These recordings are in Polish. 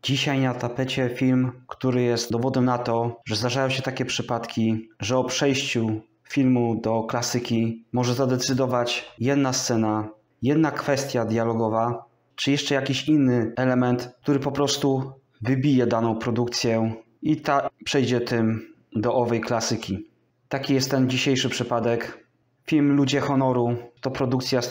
Dzisiaj na tapecie film, który jest dowodem na to, że zdarzają się takie przypadki, że o przejściu filmu do klasyki może zadecydować jedna scena, jedna kwestia dialogowa, czy jeszcze jakiś inny element, który po prostu wybije daną produkcję i ta przejdzie tym do owej klasyki. Taki jest ten dzisiejszy przypadek. Film Ludzie Honoru to produkcja z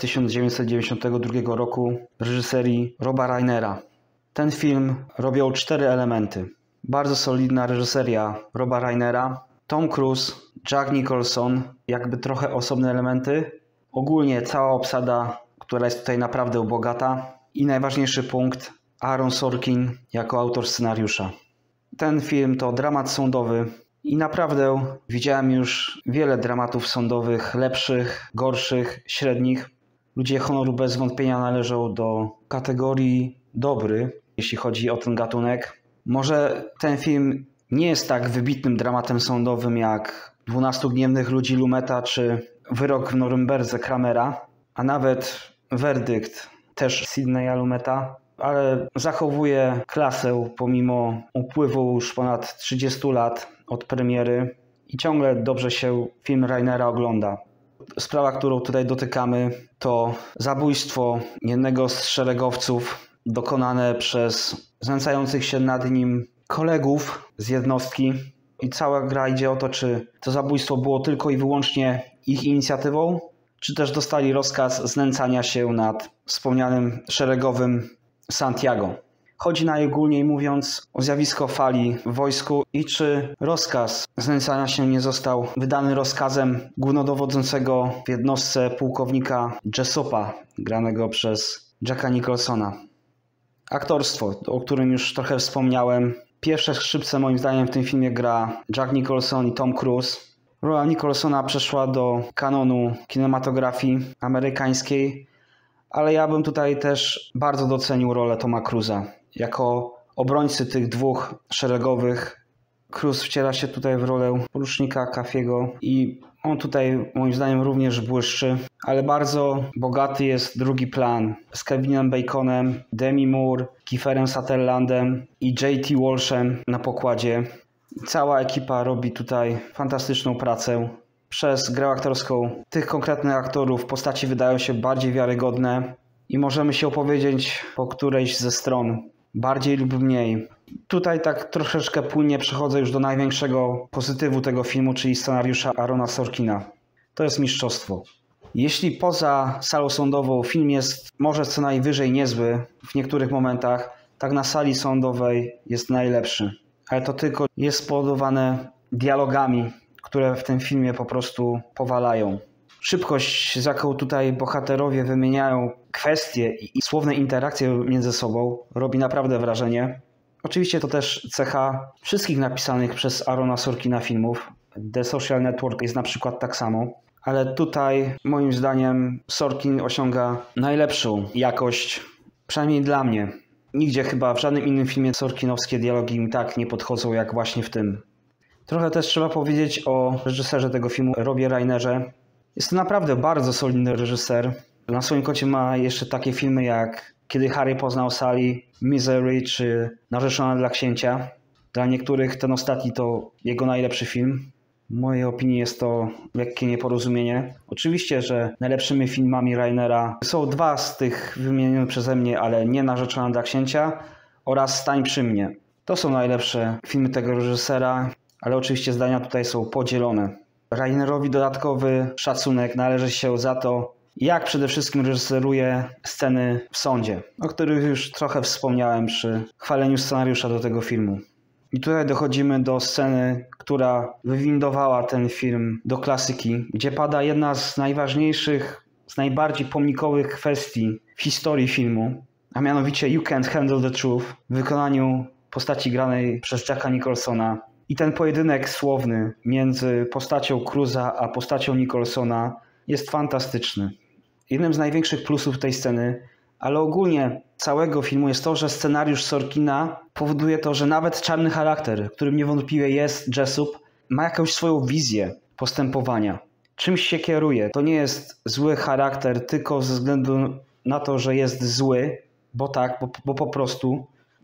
1992 roku w reżyserii Roba Reinera. Ten film robią 4 elementy. Bardzo solidna reżyseria Roba Reinera, Tom Cruise, Jack Nicholson, jakby trochę osobne elementy. Ogólnie cała obsada, która jest tutaj naprawdę bogata. I najważniejszy punkt, Aaron Sorkin jako autor scenariusza. Ten film to dramat sądowy i naprawdę widziałem już wiele dramatów sądowych, lepszych, gorszych, średnich. Ludzie Honoru bez wątpienia należą do kategorii dobry, jeśli chodzi o ten gatunek. Może ten film nie jest tak wybitnym dramatem sądowym jak 12 gniewnych ludzi Lumeta czy Wyrok w Norymberdze Kramera, a nawet Werdykt też Sidneya Lumeta, ale zachowuje klasę pomimo upływu już ponad 30 lat od premiery i ciągle dobrze się film Reinera ogląda. Sprawa, którą tutaj dotykamy, to zabójstwo jednego z szeregowców dokonane przez znęcających się nad nim kolegów z jednostki. I cała gra idzie o to, czy to zabójstwo było tylko i wyłącznie ich inicjatywą, czy też dostali rozkaz znęcania się nad wspomnianym szeregowym Santiago. Chodzi najogólniej mówiąc o zjawisko fali w wojsku i czy rozkaz znęcania się nie został wydany rozkazem głównodowodzącego w jednostce pułkownika Jessupa, granego przez Jacka Nicholsona. Aktorstwo, o którym już trochę wspomniałem. Pierwsze skrzypce moim zdaniem w tym filmie gra Jack Nicholson i Tom Cruise. Rola Nicholsona przeszła do kanonu kinematografii amerykańskiej, ale ja bym tutaj też bardzo docenił rolę Toma Cruise'a. Jako obrońcy tych dwóch szeregowych, Cruise wciela się tutaj w rolę porucznika Cafiego i on tutaj moim zdaniem również błyszczy, ale bardzo bogaty jest drugi plan z Kevinem Baconem, Demi Moore, Kieferem Sutherlandem i J.T. Walshem na pokładzie. Cała ekipa robi tutaj fantastyczną pracę. Przez grę aktorską tych konkretnych aktorów postaci wydają się bardziej wiarygodne i możemy się opowiedzieć po którejś ze stron, bardziej lub mniej. Tutaj tak troszeczkę płynnie przechodzę już do największego pozytywu tego filmu, czyli scenariusza Aarona Sorkina. To jest mistrzostwo. Jeśli poza salą sądową film jest może co najwyżej niezły w niektórych momentach, tak na sali sądowej jest najlepszy. Ale to tylko jest spowodowane dialogami, które w tym filmie po prostu powalają. Szybkość, z jaką tutaj bohaterowie wymieniają kwestie i słowne interakcje między sobą, robi naprawdę wrażenie. Oczywiście to też cecha wszystkich napisanych przez Aarona Sorkina filmów. The Social Network jest na przykład tak samo. Ale tutaj moim zdaniem Sorkin osiąga najlepszą jakość, przynajmniej dla mnie. Nigdzie chyba w żadnym innym filmie sorkinowskie dialogi mi tak nie podchodzą jak właśnie w tym. Trochę też trzeba powiedzieć o reżyserze tego filmu, Robie Reinerze. Jest to naprawdę bardzo solidny reżyser. Na swoim koncie ma jeszcze takie filmy jak Kiedy Harry poznał Sally, Misery czy Narzeczona dla księcia. Dla niektórych ten ostatni to jego najlepszy film. W mojej opinii jest to lekkie nieporozumienie. Oczywiście, że najlepszymi filmami Reinera są dwa z tych wymienionych przeze mnie, ale nie Narzeczona dla księcia oraz Stań przy mnie. To są najlepsze filmy tego reżysera, ale oczywiście zdania tutaj są podzielone. Reinerowi dodatkowy szacunek należy się za to, jak przede wszystkim reżyseruje sceny w sądzie, o których już trochę wspomniałem przy chwaleniu scenariusza do tego filmu. I tutaj dochodzimy do sceny, która wywindowała ten film do klasyki, gdzie pada jedna z najważniejszych, z najbardziej pomnikowych kwestii w historii filmu, a mianowicie You Can't Handle the Truth w wykonaniu postaci granej przez Jacka Nicholsona. I ten pojedynek słowny między postacią Cruise'a a postacią Nicholsona jest fantastyczny. Jednym z największych plusów tej sceny, ale ogólnie całego filmu jest to, że scenariusz Sorkina powoduje to, że nawet czarny charakter, którym niewątpliwie jest Jessup, ma jakąś swoją wizję postępowania. Czymś się kieruje. To nie jest zły charakter tylko ze względu na to, że jest zły, bo tak, bo po prostu.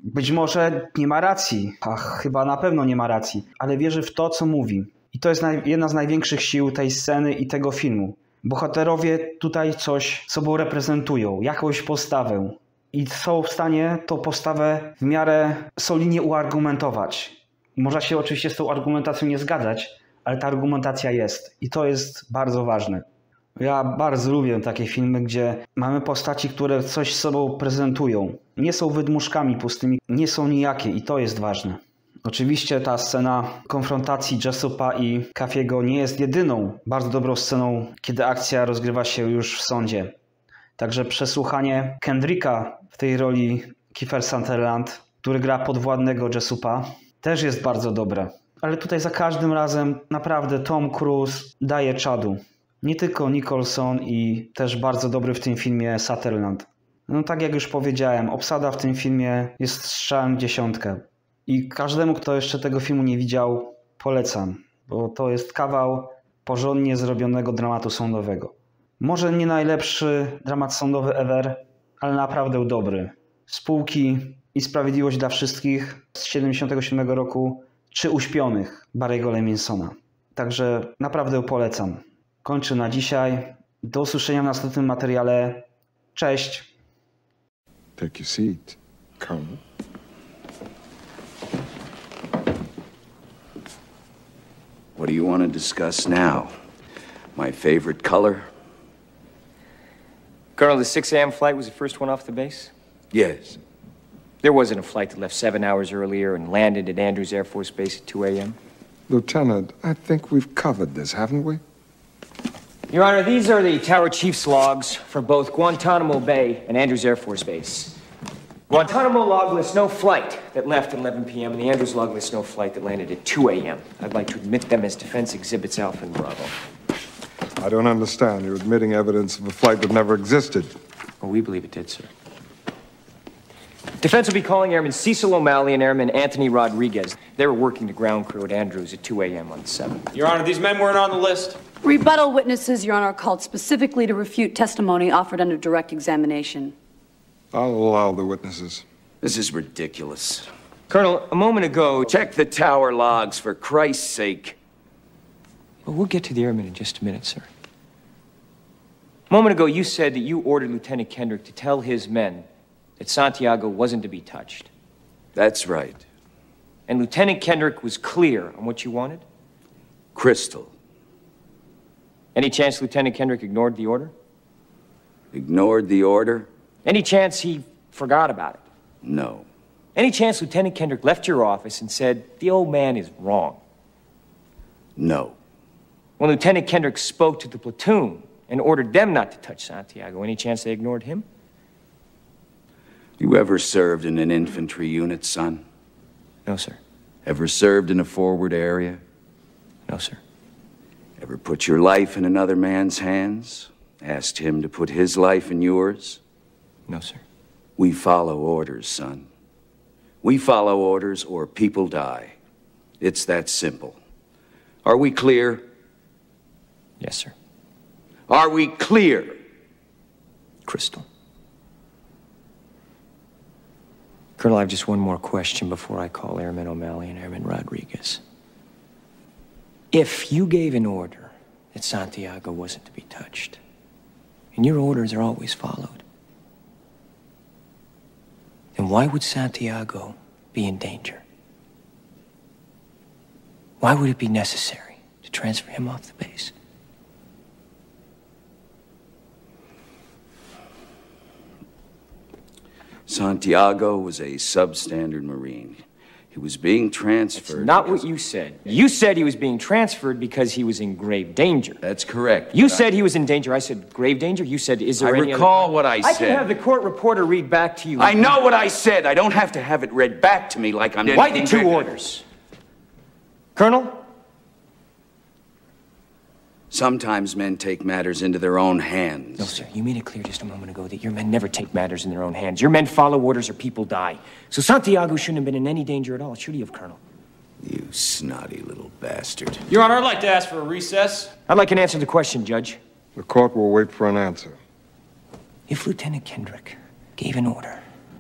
Być może nie ma racji, a chyba na pewno nie ma racji, ale wierzy w to, co mówi. I to jest jedna z największych sił tej sceny i tego filmu. Bohaterowie tutaj coś sobą reprezentują, jakąś postawę. I są w stanie tą postawę w miarę solidnie uargumentować. Można się oczywiście z tą argumentacją nie zgadzać, ale ta argumentacja jest. I to jest bardzo ważne. Ja bardzo lubię takie filmy, gdzie mamy postaci, które coś sobą prezentują. Nie są wydmuszkami pustymi, nie są nijakie i to jest ważne. Oczywiście ta scena konfrontacji Jessupa i Caffey'ego nie jest jedyną bardzo dobrą sceną, kiedy akcja rozgrywa się już w sądzie. Także przesłuchanie Kendricka w tej roli Kiefer Sutherland, który gra podwładnego Jessupa, też jest bardzo dobre. Ale tutaj za każdym razem naprawdę Tom Cruise daje czadu. Nie tylko Nicholson i też bardzo dobry w tym filmie Sutherland. No tak jak już powiedziałem, obsada w tym filmie jest strzałem w dziesiątkę. I każdemu, kto jeszcze tego filmu nie widział, polecam. Bo to jest kawał porządnie zrobionego dramatu sądowego. Może nie najlepszy dramat sądowy ever, ale naprawdę dobry. Spółki i Sprawiedliwość dla wszystkich z 1977 roku, czy Uśpionych Barry'ego Levinsona. Także naprawdę polecam. Kończę na dzisiaj. Do usłyszenia w następnym materiale. Cześć. Take your seat, Colonel. What do you want to discuss now? My favorite color? Colonel, the 6 a.m. flight was the first one off the base? Yes. There wasn't a flight that left 7 hours earlier and landed at Andrews Air Force Base at 2 a.m.? Lieutenant, I think we've covered this, haven't we? Your Honor, these are the Tower Chief's logs for both Guantanamo Bay and Andrews Air Force Base. Guantanamo log lists no flight that left at 11 p.m., and the Andrews log lists no flight that landed at 2 a.m. I'd like to admit them as defense exhibits Alpha and Bravo. I don't understand. You're admitting evidence of a flight that never existed. Well, we believe it did, sir. Defense will be calling Airman Cecil O'Malley and Airman Anthony Rodriguez. They were working the ground crew at Andrews at 2 a.m. on the 7th. Your Honor, these men weren't on the list. Rebuttal witnesses, Your Honor, are called specifically to refute testimony offered under direct examination. I'll allow the witnesses. This is ridiculous. Colonel, a moment ago... Check the tower logs, for Christ's sake. Well, we'll get to the airmen in just a minute, sir. A moment ago, you said that you ordered Lieutenant Kendrick to tell his men that Santiago wasn't to be touched. That's right. And Lieutenant Kendrick was clear on what you wanted? Crystal. Any chance Lieutenant Kendrick ignored the order? Ignored the order? Any chance he forgot about it? No. Any chance Lieutenant Kendrick left your office and said, the old man is wrong? No. When Lieutenant Kendrick spoke to the platoon and ordered them not to touch Santiago, any chance they ignored him? You ever served in an infantry unit, son? No, sir. Ever served in a forward area? No, sir. Ever put your life in another man's hands? Asked him to put his life in yours? No, sir. We follow orders, son. We follow orders or people die. It's that simple. Are we clear? Yes, sir. Are we clear? Crystal. Colonel, I have just one more question before I call Airman O'Malley and Airman Rodriguez. If you gave an order that Santiago wasn't to be touched, and your orders are always followed, then why would Santiago be in danger? Why would it be necessary to transfer him off the base? Santiago was a substandard Marine. He was being transferred. That's not what you said. You said he was being transferred because he was in grave danger. That's correct. You said he was in danger. I said grave danger. You said, is there any recall what I I said. can have the court reporter read back to you. I know what I said. I don't have to have it read back to me like I'm... Why the two orders? Colonel? Sometimes men take matters into their own hands. No, sir. You made it clear just a moment ago that your men never take matters in their own hands. Your men follow orders or people die. So Santiago shouldn't have been in any danger at all, should he have, Colonel? You snotty little bastard. Your Honor, I'd like to ask for a recess. I'd like an answer to the question, Judge. The court will wait for an answer. If Lieutenant Kendrick gave an order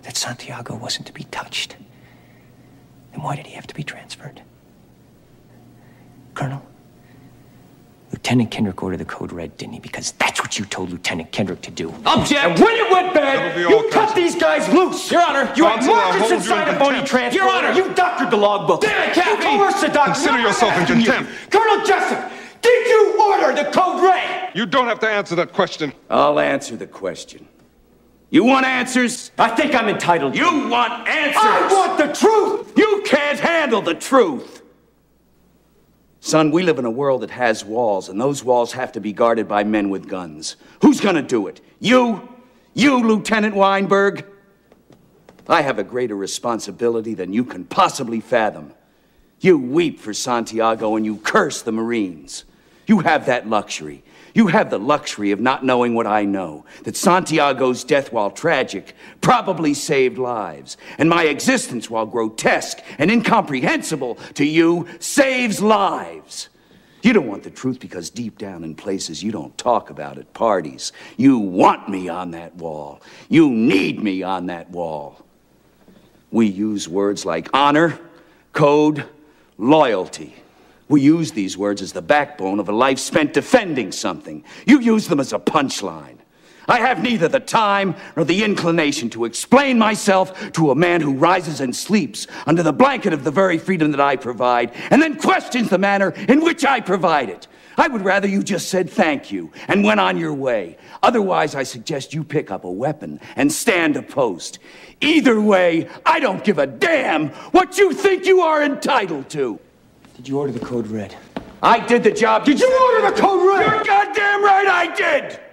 that Santiago wasn't to be touched, then why did he have to be transferred? Colonel, Lieutenant Kendrick ordered the code red, didn't he? Because that's what you told Lieutenant Kendrick to do. Object! And when it went bad, That'll be all, you cut Counsel. these guys loose! Your Honor! You had Counsel, I'll Marcus hold you inside in a phony contempt. transfer! Your Honor! You doctored the logbook! Damn it, Captain! You coerced the doctor! Consider I'm yourself in asking you. contempt. Colonel Jessup, did you order the code red? You don't have to answer that question. I'll answer the question. You want answers? I think I'm entitled to. You want answers? I want the truth! You can't handle the truth! Son, we live in a world that has walls, and those walls have to be guarded by men with guns. Who's gonna do it? You? You, Lieutenant Weinberg? I have a greater responsibility than you can possibly fathom. You weep for Santiago and you curse the Marines. You have that luxury. You have the luxury of not knowing what I know, that Santiago's death, while tragic, probably saved lives, and my existence, while grotesque and incomprehensible to you, saves lives. You don't want the truth because deep down in places you don't talk about at parties, you want me on that wall. You need me on that wall. We use words like honor, code, loyalty. We use these words as the backbone of a life spent defending something. You use them as a punchline. I have neither the time nor the inclination to explain myself to a man who rises and sleeps under the blanket of the very freedom that I provide, and then questions the manner in which I provide it. I would rather you just said thank you and went on your way. Otherwise, I suggest you pick up a weapon and stand a post. Either way, I don't give a damn what you think you are entitled to. Did you order the code red? I did the job. Did you order the code red? You're goddamn right I did!